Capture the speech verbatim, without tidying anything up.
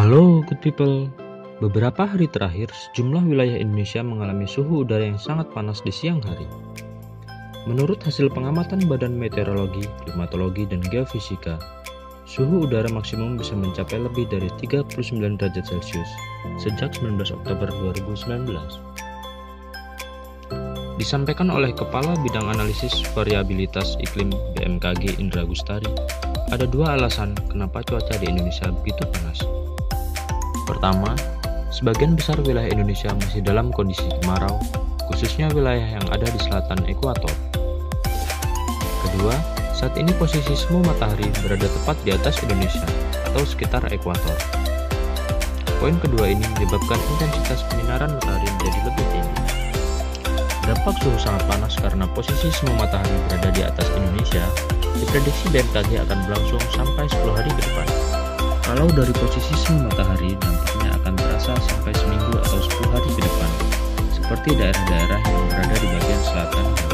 Halo good people, beberapa hari terakhir sejumlah wilayah Indonesia mengalami suhu udara yang sangat panas di siang hari. Menurut hasil pengamatan Badan Meteorologi, Klimatologi, dan Geofisika, suhu udara maksimum bisa mencapai lebih dari tiga puluh sembilan derajat Celcius sejak sembilan belas Oktober dua ribu sembilan belas. Disampaikan oleh Kepala Bidang Analisis Variabilitas Iklim B M K G Indra Gustari, ada dua alasan kenapa cuaca di Indonesia begitu panas. Pertama, sebagian besar wilayah Indonesia masih dalam kondisi kemarau, khususnya wilayah yang ada di selatan ekuator. Kedua, saat ini posisi semu matahari berada tepat di atas Indonesia atau sekitar ekuator. Poin kedua ini menyebabkan intensitas penyinaran matahari menjadi lebih tinggi. Dampak suhu sangat panas karena posisi semu matahari berada di atas Indonesia, diprediksi B M K G akan berlangsung sampai sepuluh hari ke depan. Kalau dari posisi semu matahari, dampaknya akan terasa sampai seminggu atau sepuluh hari ke depan, seperti daerah-daerah yang berada di bagian selatan